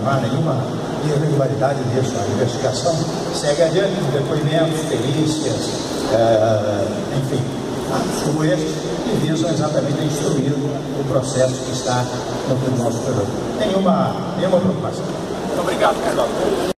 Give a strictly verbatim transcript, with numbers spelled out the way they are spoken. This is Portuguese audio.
não há nenhuma irregularidade nisso. A investigação segue adiante com depoimentos, perícias, é, enfim, atos como este, que visam exatamente a instruir o processo que está no Tribunal Superior. Nenhuma, nenhuma preocupação. Muito obrigado, Carlos.